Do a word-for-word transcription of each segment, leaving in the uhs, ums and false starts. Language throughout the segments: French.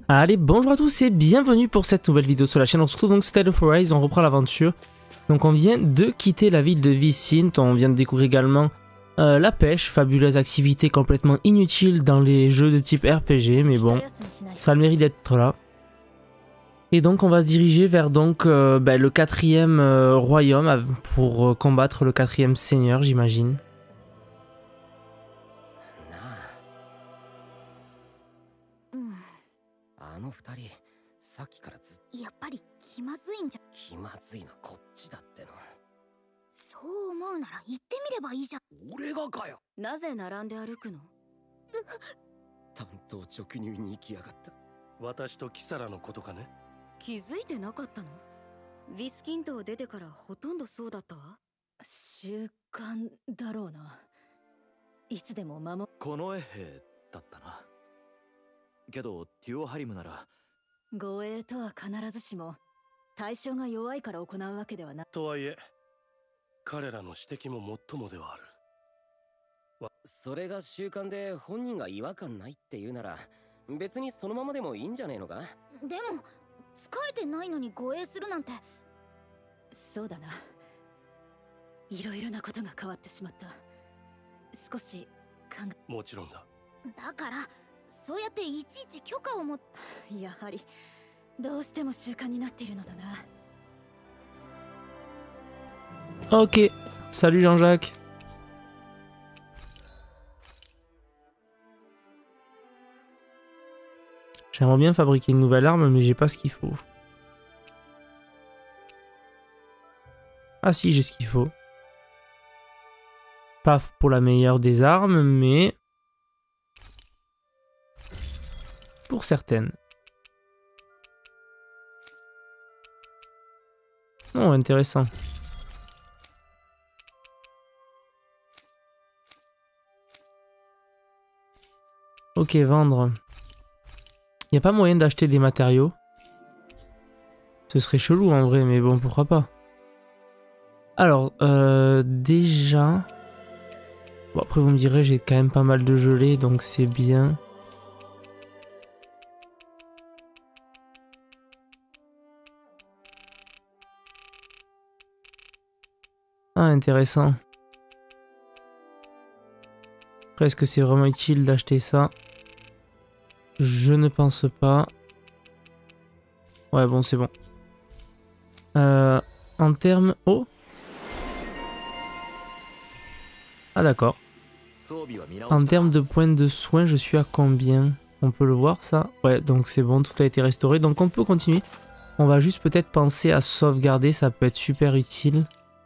Allez, bonjour à tous et bienvenue pour cette nouvelle vidéo sur la chaîne. On se retrouve donc sur Tales of Arise, on reprend l'aventure. Donc on vient de quitter la ville de Vicint, on vient de découvrir également euh, la pêche, fabuleuse activité complètement inutile dans les jeux de type R P G, mais bon, ça a le mérite d'être là. Et donc on va se diriger vers donc euh, bah, le quatrième euh, royaume pour euh, combattre le quatrième seigneur, j'imagine. Ok, salut Jean-Jacques. J'aimerais bien fabriquer une nouvelle arme, mais j'ai pas ce qu'il faut. Ah si, j'ai ce qu'il faut. Pas pour la meilleure des armes, mais pour certaines. Oh, intéressant. Ok, vendre. Il n'y a pas moyen d'acheter des matériaux. Ce serait chelou en vrai, mais bon, pourquoi pas. Alors, euh, déjà... Bon, après vous me direz, j'ai quand même pas mal de gelée, donc c'est bien. Ah, intéressant. Après, est-ce que c'est vraiment utile d'acheter ça? Je ne pense pas. Ouais, bon, c'est bon. Euh, en termes... Oh! Ah, d'accord. En termes de points de soins, je suis à combien? On peut le voir, ça? Ouais, donc c'est bon, tout a été restauré. Donc on peut continuer. On va juste peut-être penser à sauvegarder, ça peut être super utile.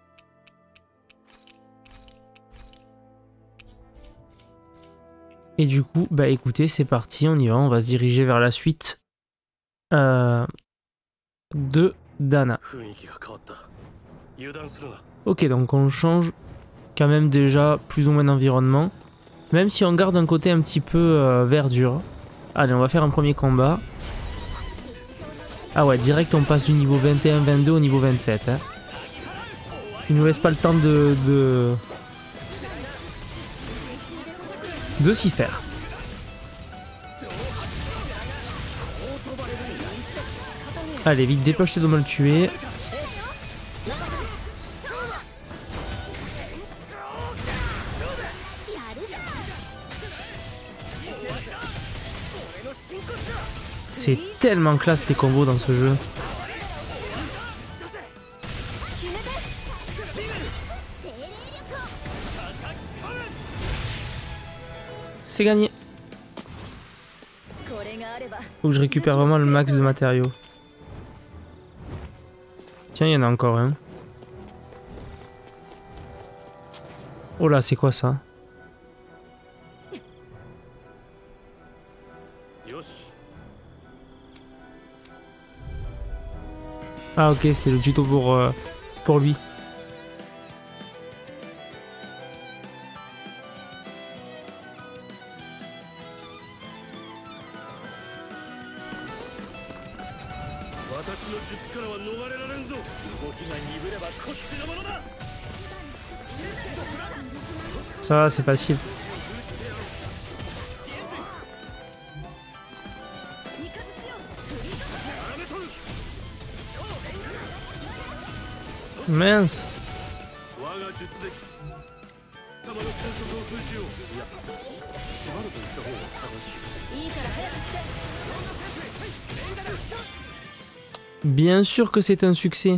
Et du coup, bah écoutez, c'est parti, on y va, on va se diriger vers la suite euh, de Dana. Ok, donc on change quand même déjà plus ou moins d'environnement, même si on garde un côté un petit peu euh, verdure. Allez, on va faire un premier combat. Ah ouais, direct on passe du niveau vingt et un vingt-deux au niveau vingt-sept. Hein. Il nous laisse pas le temps de... de... de s'y faire. Allez, vite, dépêche-toi de me le tuer. C'est tellement classe les combos dans ce jeu. C'est gagné. Faut que je récupère vraiment le max de matériaux. Tiens, il y en a encore un. Oh là, c'est quoi ça? Ah ok, c'est le tuto pour, euh, pour lui. Ça va, c'est facile. Mince. Bien sûr que c'est un succès.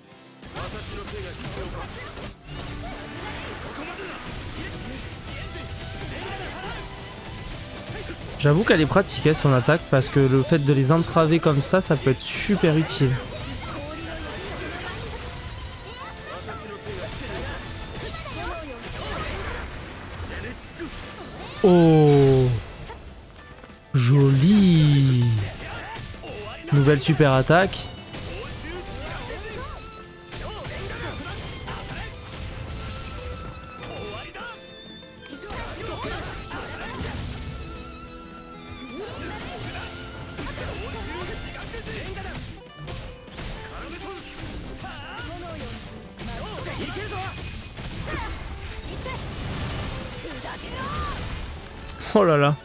J'avoue qu'elle est pratique hein, son attaque parce que le fait de les entraver comme ça, ça peut être super utile. Oh, joli. Nouvelle super attaque. Oh là là.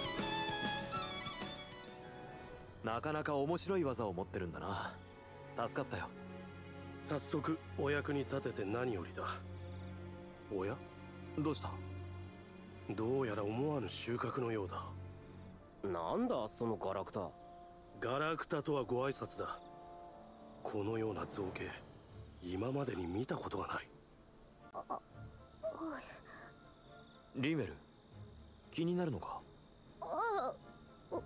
なかなか面白い技を持ってるんだな。助かったよ。 早速お役に立てて何よりだ。おや？ どうした？ どうやら思わぬ収穫のようだ。 なんだそのガラクタ。 ガラクタとはご挨拶だ。このような造形、今までに見たことがない。 リメル、気になるのか？ ああ、うん。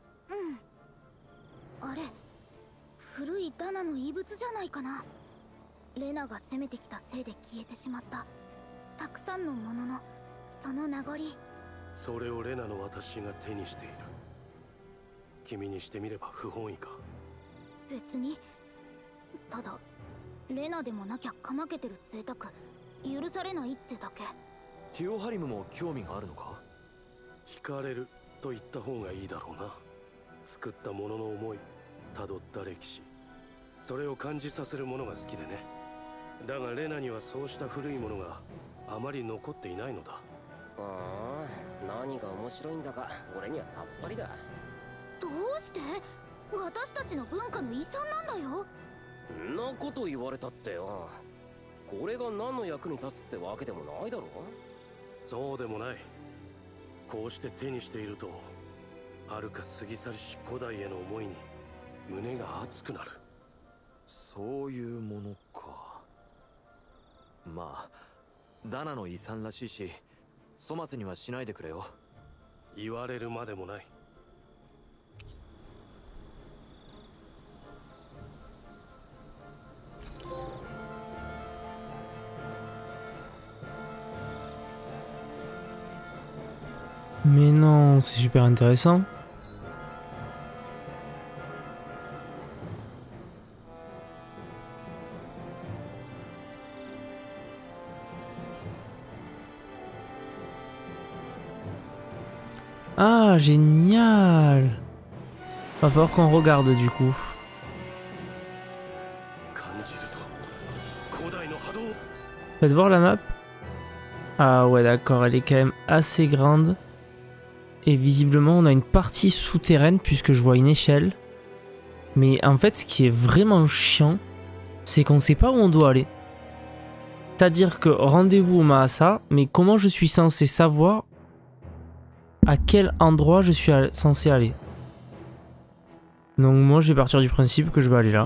あれ、古いダナの遺物じゃないかな。レナが攻めてきたせいで消えてしまったたくさんのもののその名残。 それをレナの私が手にしている。君にしてみれば不本意か？ 別に。ただレナでもなきゃかまけてる贅沢許されないってだけ。 ティオハリムも興味があるのか？ 惹かれると言った方がいいだろうな。作ったものの思い、辿った歴史、それを感じさせるものが好きでね。だがレナにはそうした古いものがあまり残っていないのだ。 ああ、何が面白いんだか俺にはさっぱりだ。 どうして？私たちの文化の遺産なんだよ。 んなこと言われたってよ。これが何の役に立つってわけでもないだろ。 そうでもない。こうして手にしていると、はるか過ぎ去りし古代への思いに胸が熱くなる。 そういうものか。まあダナの遺産らしいし、粗末にはしないでくれよ。 言われるまでもない。 Mais non, c'est super intéressant. Ah, génial! Va falloir qu'on regarde du coup. Faites voir la map. Ah ouais d'accord, elle est quand même assez grande. Et visiblement on a une partie souterraine puisque je vois une échelle. Mais en fait ce qui est vraiment chiant, c'est qu'on sait pas où on doit aller. C'est-à-dire que rendez-vous au Mahasa, mais comment je suis censé savoir à quel endroit je suis censé aller? Donc moi je vais partir du principe que je vais aller là.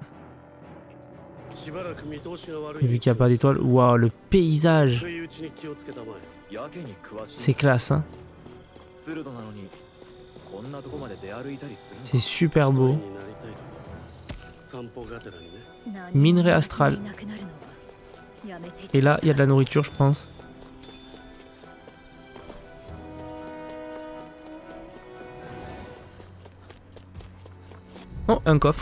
Vu qu'il n'y a pas d'étoiles. Waouh, le paysage. C'est classe hein. C'est super beau. Minerai astral. Et là, il y a de la nourriture, je pense. Oh, un coffre.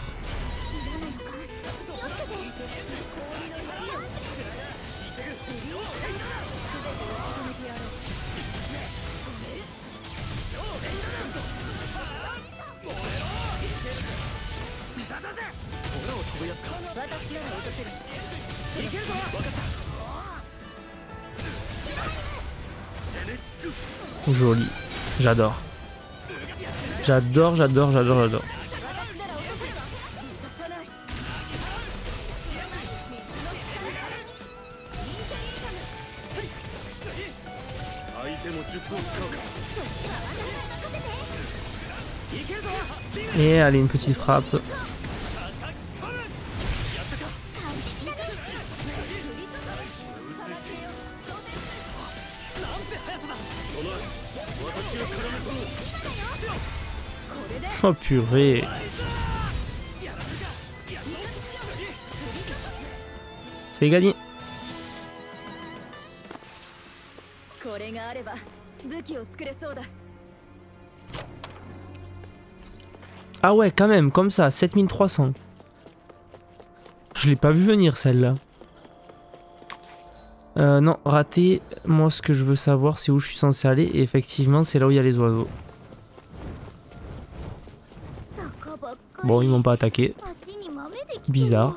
Joli. J'adore. J'adore, j'adore, j'adore, j'adore. Et allez, une petite frappe. Oh purée. C'est gagné. Ah ouais, quand même, comme ça, sept mille trois cents. Je l'ai pas vu venir celle-là. Euh, non, raté. Moi, ce que je veux savoir, c'est où je suis censé aller. Et effectivement, c'est là où il y a les oiseaux. Bon, ils m'ont pas attaqué. Bizarre.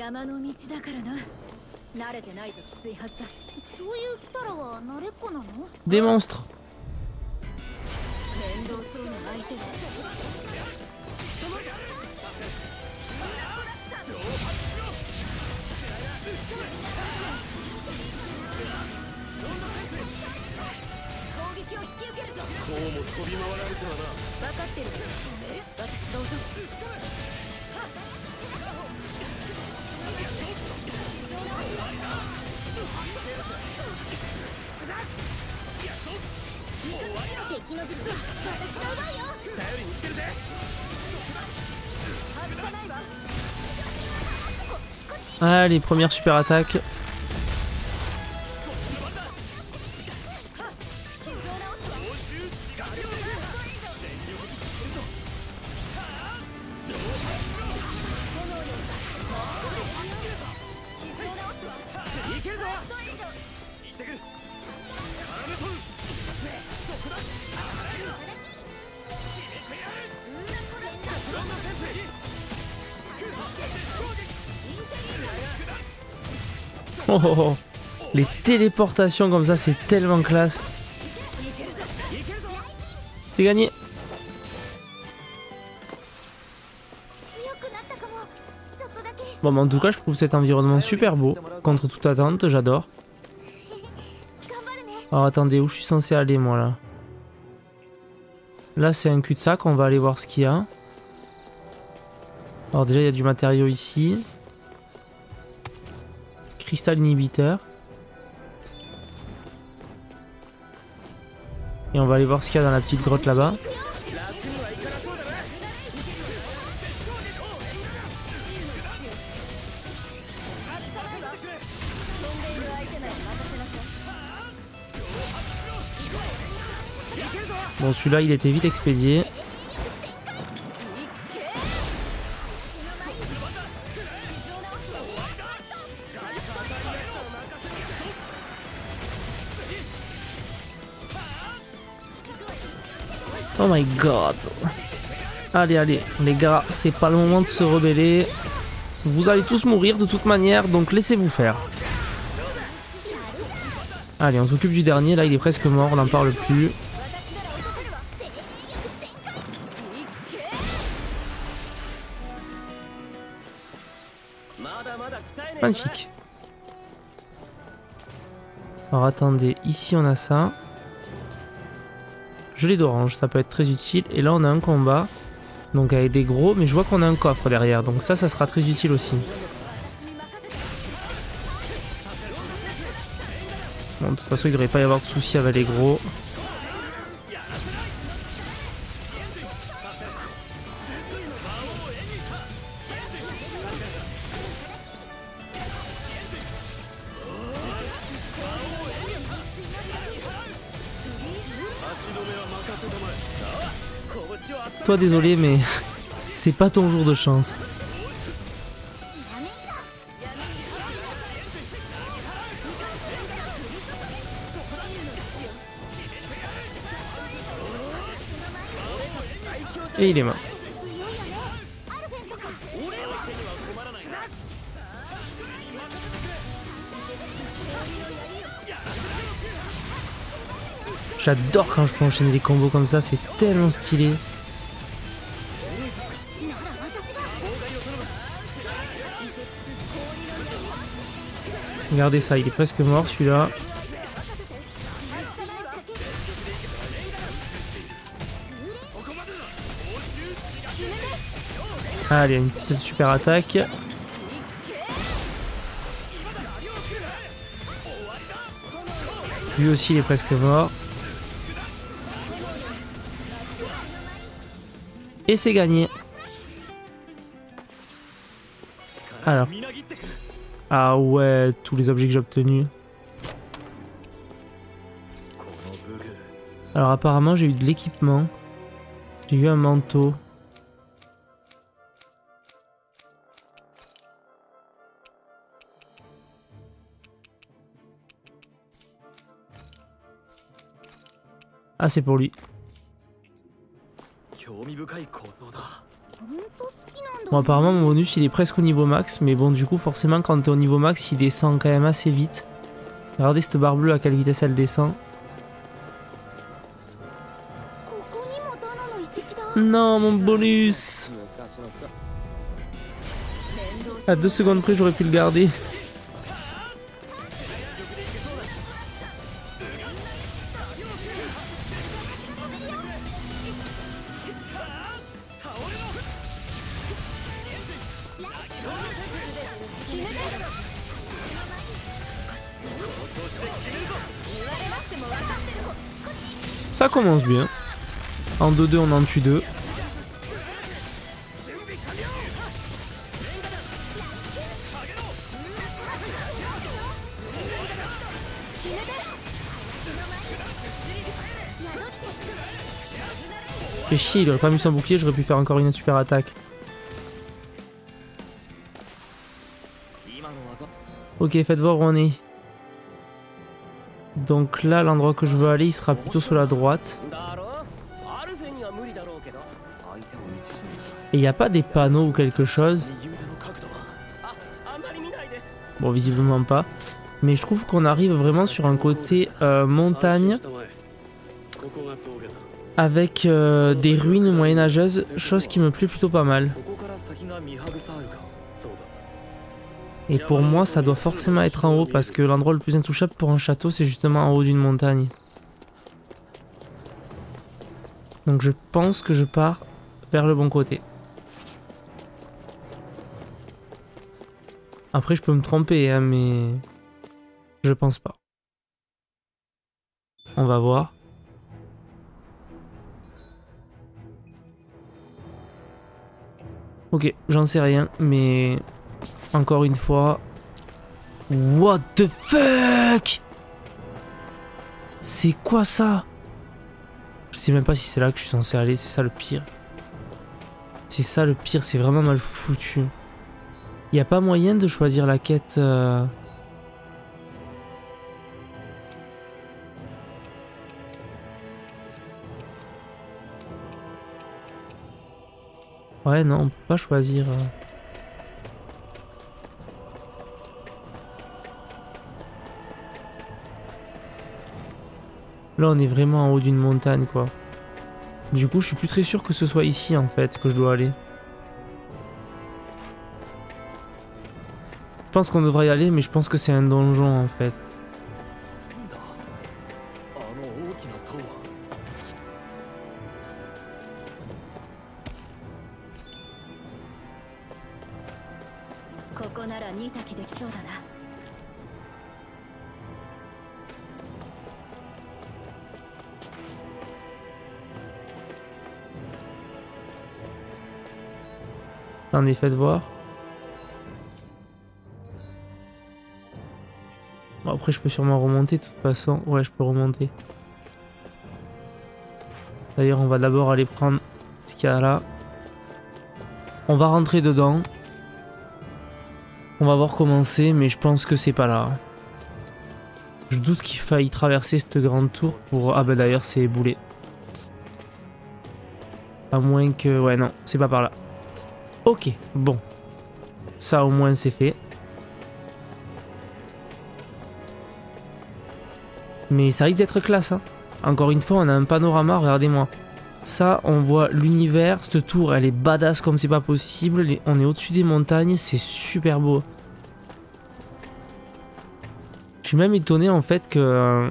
Des monstres. Allez, première super attaque. Oh, oh, oh. Les téléportations comme ça, c'est tellement classe. C'est gagné. Bon, mais en tout cas, je trouve cet environnement super beau. Contre toute attente, j'adore. Alors attendez, où je suis censé aller moi là? Là, c'est un cul-de-sac, on va aller voir ce qu'il y a. Alors déjà, il y a du matériau ici. Cristal inhibiteur. Et on va aller voir ce qu'il y a dans la petite grotte là-bas. Bon, celui-là, il était vite expédié. Oh my god. Allez, allez, les gars, c'est pas le moment de se rebeller. Vous allez tous mourir de toute manière, donc laissez-vous faire. Allez, on s'occupe du dernier, là il est presque mort, on n'en parle plus. Magnifique. Alors attendez, ici on a ça. Gelée d'orange, ça peut être très utile. Et là on a un combat. Donc avec des gros, mais je vois qu'on a un coffre derrière. Donc ça, ça sera très utile aussi. Bon, de toute façon, il ne devrait pas y avoir de soucis avec les gros. Toi désolé mais c'est pas ton jour de chance. Et il est mort. J'adore quand je peux enchaîner des combos comme ça, c'est tellement stylé. Regardez ça, il est presque mort celui-là. Allez, une petite super attaque. Lui aussi, il est presque mort. Et c'est gagné. Alors. Ah ouais, tous les objets que j'ai obtenus. Alors apparemment, j'ai eu de l'équipement. J'ai eu un manteau. Ah, c'est pour lui. Bon, apparemment, mon bonus, il est presque au niveau max. Mais bon, du coup, forcément, quand t'es au niveau max, il descend quand même assez vite. Regardez cette barre bleue, à quelle vitesse elle descend. Non, mon bonus. À deux secondes près, j'aurais pu le garder. Ça commence bien. En deux deux, on en tue deux. Fait chier, il aurait pas mis son bouclier, j'aurais pu faire encore une super attaque. Ok, faites voir où on est. Donc là, l'endroit que je veux aller, il sera plutôt sur la droite. Et il n'y a pas des panneaux ou quelque chose. Bon, visiblement pas. Mais je trouve qu'on arrive vraiment sur un côté euh, montagne. Avec euh, des ruines moyenâgeuses, chose qui me plaît plutôt pas mal. Et pour moi, ça doit forcément être en haut, parce que l'endroit le plus intouchable pour un château, c'est justement en haut d'une montagne. Donc je pense que je pars vers le bon côté. Après, je peux me tromper, hein, mais je pense pas. On va voir. Ok, j'en sais rien, mais encore une fois... What the fuck? C'est quoi ça? Je sais même pas si c'est là que je suis censé aller, c'est ça le pire. C'est ça le pire, c'est vraiment mal foutu. Y a pas moyen de choisir la quête... Euh... Ouais, non, on peut pas choisir... Euh... Là, on est vraiment en haut d'une montagne, quoi. Du coup, je suis plus très sûr que ce soit ici, en fait, que je dois aller. Je pense qu'on devrait y aller, mais je pense que c'est un donjon, en fait. En effet, de voir. Bon, après, je peux sûrement remonter de toute façon. Ouais, je peux remonter. D'ailleurs, on va d'abord aller prendre ce qu'il y a là. On va rentrer dedans. On va voir comment c'est, mais je pense que c'est pas là. Je doute qu'il faille traverser cette grande tour pour... Ah bah d'ailleurs, c'est éboulé. À moins que... Ouais, non, c'est pas par là. Ok, bon. Ça au moins c'est fait. Mais ça risque d'être classe, hein. Encore une fois, on a un panorama, regardez-moi. Ça, on voit l'univers. Cette tour, elle est badass comme c'est pas possible. On est au-dessus des montagnes, c'est super beau. Je suis même étonné en fait que... Euh,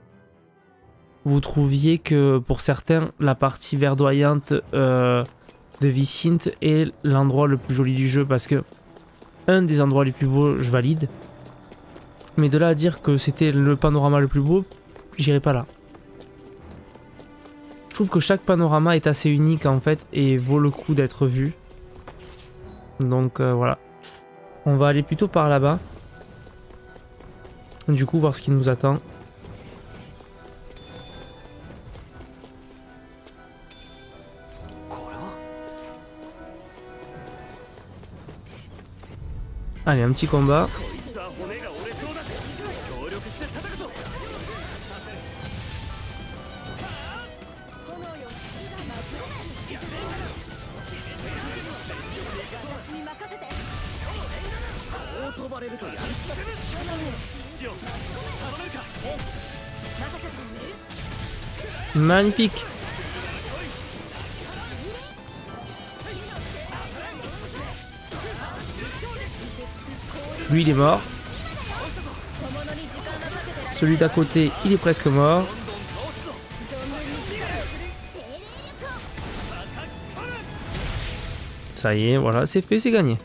vous trouviez que pour certains, la partie verdoyante... Euh, de Vicinte est l'endroit le plus joli du jeu parce que un des endroits les plus beaux, je valide. Mais de là à dire que c'était le panorama le plus beau, j'irai pas là. Je trouve que chaque panorama est assez unique en fait et vaut le coup d'être vu. Donc euh, voilà. On va aller plutôt par là-bas. Du coup, voir ce qui nous attend. Allez, un petit combat. Magnifique. Lui il est mort. Celui d'à côté il est presque mort. Ça y est, voilà, c'est fait, c'est gagné.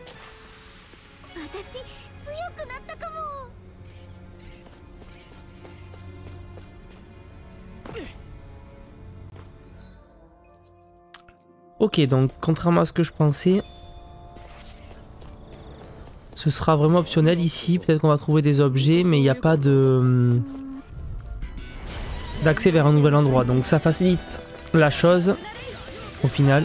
Ok, donc contrairement à ce que je pensais, ce sera vraiment optionnel ici. Peut-être qu'on va trouver des objets, mais il n'y a pas de d'accès vers un nouvel endroit. Donc ça facilite la chose au final.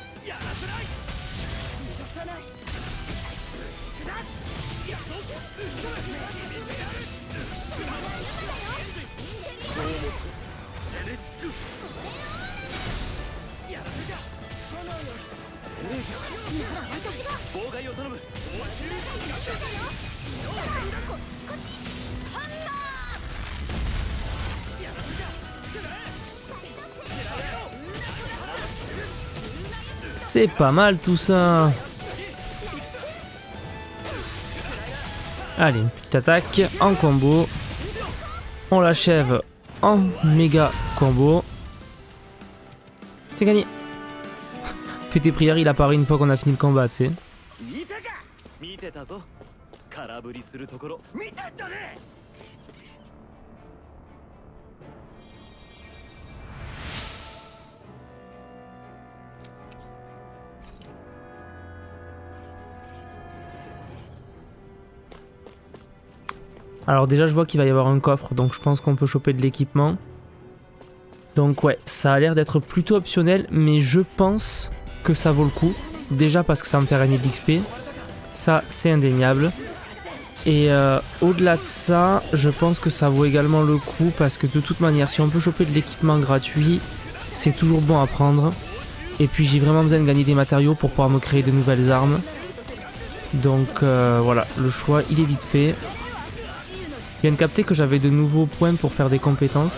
C'est pas mal tout ça. Allez, une petite attaque en combo. On l'achève en méga combo. C'est gagné. Fais tes prières, il apparaît une fois qu'on a fini le combat, tu sais. Alors déjà je vois qu'il va y avoir un coffre, donc je pense qu'on peut choper de l'équipement. Donc ouais, ça a l'air d'être plutôt optionnel, mais je pense que ça vaut le coup. Déjà parce que ça va me fait gagner de l'X P, ça c'est indéniable. Et euh, au-delà de ça, je pense que ça vaut également le coup parce que de toute manière, si on peut choper de l'équipement gratuit, c'est toujours bon à prendre. Et puis j'ai vraiment besoin de gagner des matériaux pour pouvoir me créer de nouvelles armes. Donc euh, voilà, le choix il est vite fait. Je viens de capter que j'avais de nouveaux points pour faire des compétences.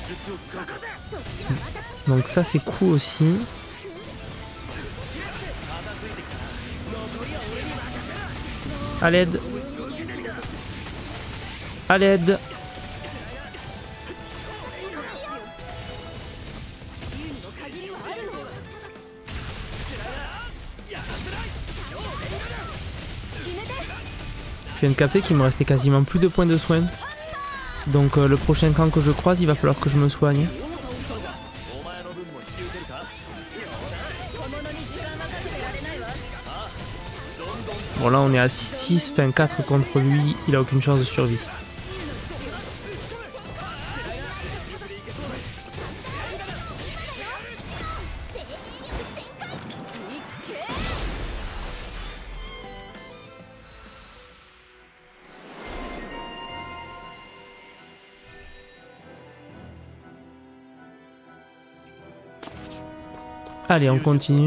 Donc ça c'est cool aussi. À l'aide. À l'aide. Je viens de capter qu'il me restait quasiment plus de points de soin. Donc euh, le prochain camp que je croise, il va falloir que je me soigne. Bon là on est à six, enfin quatre contre lui, il a aucune chance de survie. Allez, on continue.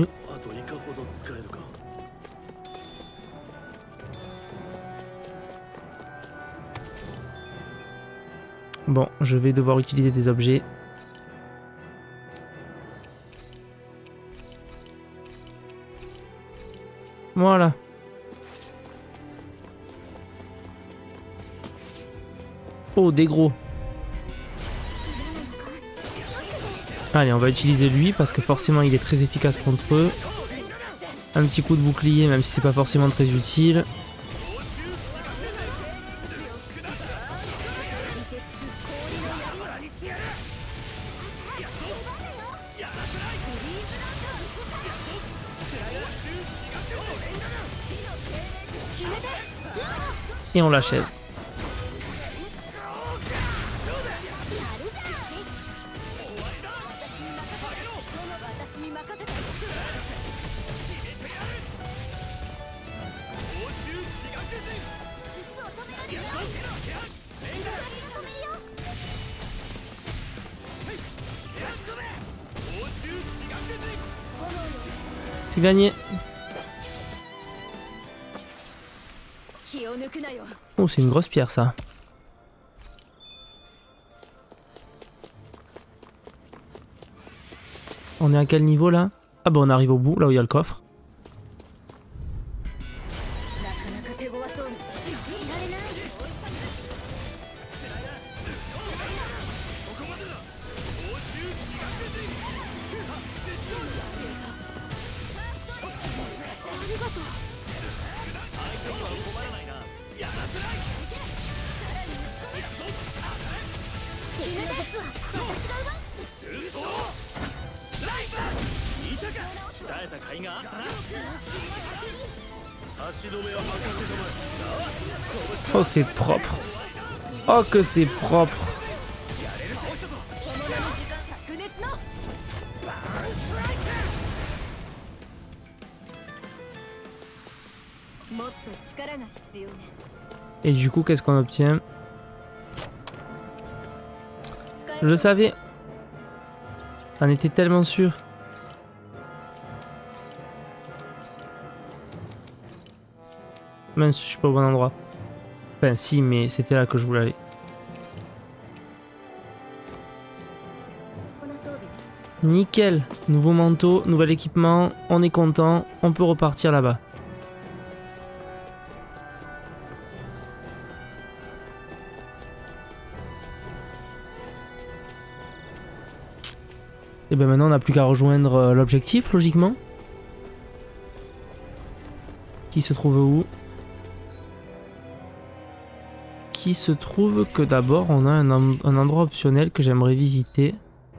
Bon, je vais devoir utiliser des objets. Voilà. Oh, des gros. Allez, on va utiliser lui parce que forcément il est très efficace contre eux. Un petit coup de bouclier, même si c'est pas forcément très utile. Et on l'achève. C'est gagné. Oh, c'est une grosse pierre ça. On est à quel niveau là? Ah bah on arrive au bout, là où il y a le coffre. Oh c'est propre. Oh que c'est propre. Et du coup qu'est-ce qu'on obtient? Je le savais. J'en étais tellement sûr. Mince, je suis pas au bon endroit. Enfin si, mais c'était là que je voulais aller. Nickel. Nouveau manteau, nouvel équipement. On est content. On peut repartir là-bas. Et ben maintenant on n'a plus qu'à rejoindre l'objectif logiquement. Qui se trouve où? Qui se trouve que d'abord on a un, un endroit optionnel que j'aimerais visiter.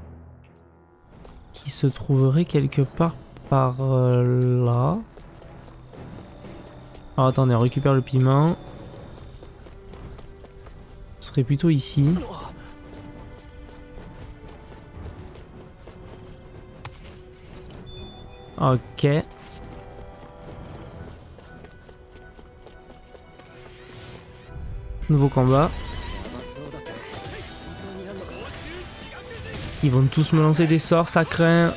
Qui se trouverait quelque part par euh, là. Alors attendez, on récupère le piment. Ce serait plutôt ici. Ok. Nouveau combat. Ils vont tous me lancer des sorts, ça craint.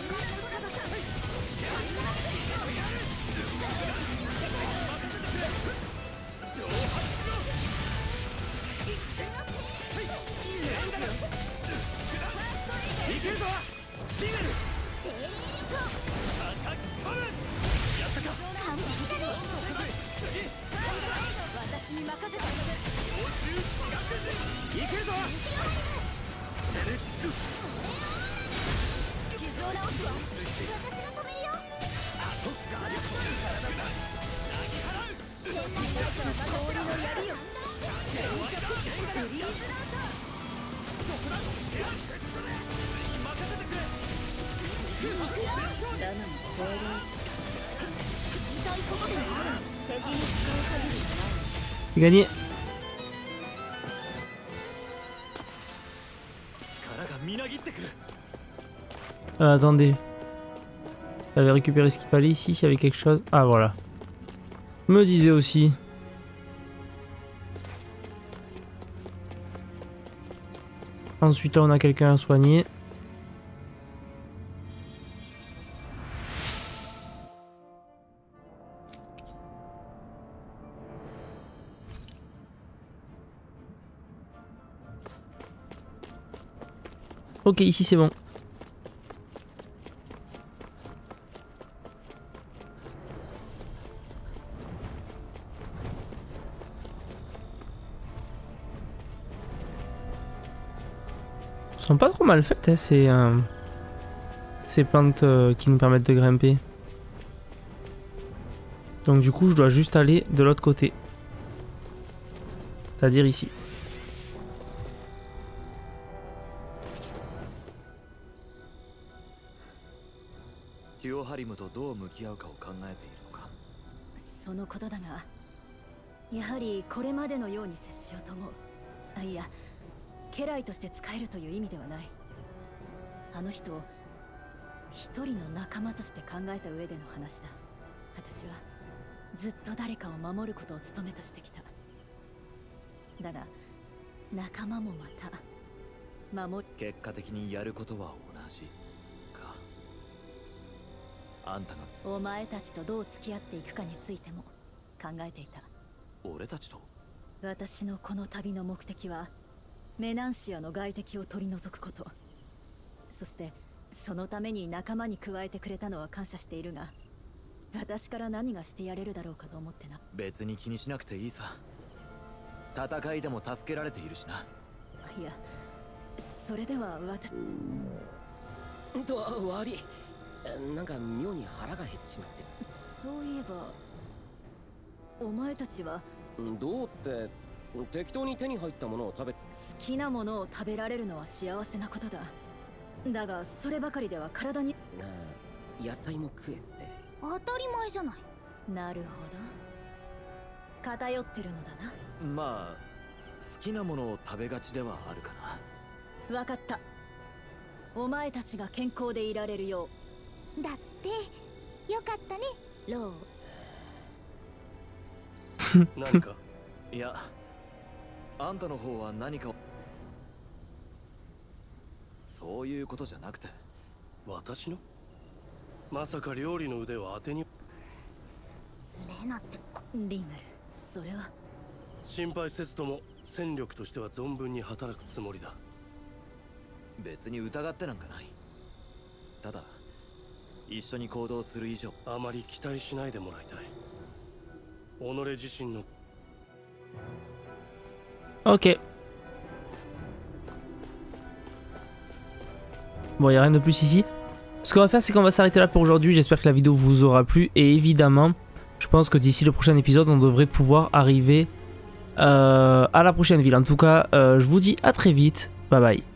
C'est gagné. Euh, attendez. J'avais récupéré ce qu'il fallait ici, s'il y avait quelque chose. Ah voilà. Je me disais aussi. Ensuite là on a quelqu'un à soigner. Ok, ici c'est bon. Elles sont pas trop mal faites, hein, c'est... Euh... ces plantes euh, qui nous permettent de grimper. Donc du coup, je dois juste aller de l'autre côté. C'est-à-dire ici. そのことだが、やはりこれまでのように接しようと思う。あ、いや、家来として使えるという意味ではない。あの人を一人の仲間として考えた上での話だ。私はずっと誰かを守ることを務めとしてきた。だが仲間もまた守る。 結果的にやることは同じか。あんたがお前たちとどう付き合っていくかについても考えていた。 俺たちと？ 私のこの旅の目的はメナンシアの外敵を取り除くこと。そしてそのために仲間に加えてくれたのは感謝しているが、私から何がしてやれるだろうかと思ってな。 別に気にしなくていいさ。戦いでも助けられているしな。 いや、それでは私と悪い。なんか妙に腹が減っちまって。 そういえばお前たちはどうって適当に手に入ったものを食べ。好きなものを食べられるのは幸せなことだ。だがそればかりでは体に。 なあ、野菜も食えって。 当たり前じゃない。 なるほど、偏ってるのだな。 まあ好きなものを食べがちではあるかな。わかった。お前たちが健康でいられるよう。 だってよかったね、ロー。何か？ いや、あんたの方は何か。そういうことじゃなくて。 私の？まさか料理の腕を当てに。 レナってリムル、それは心配せずとも戦力としては存分に働くつもりだ。 別に疑ってなんかない。ただ一緒に行動する以上あまり期待しないでもらいたい。己自身の。 Ok. Bon, il n'y a rien de plus ici. Ce qu'on va faire, c'est qu'on va s'arrêter là pour aujourd'hui. J'espère que la vidéo vous aura plu. Et évidemment, je pense que d'ici le prochain épisode, on devrait pouvoir arriver euh, à la prochaine ville. En tout cas, euh, je vous dis à très vite. Bye bye.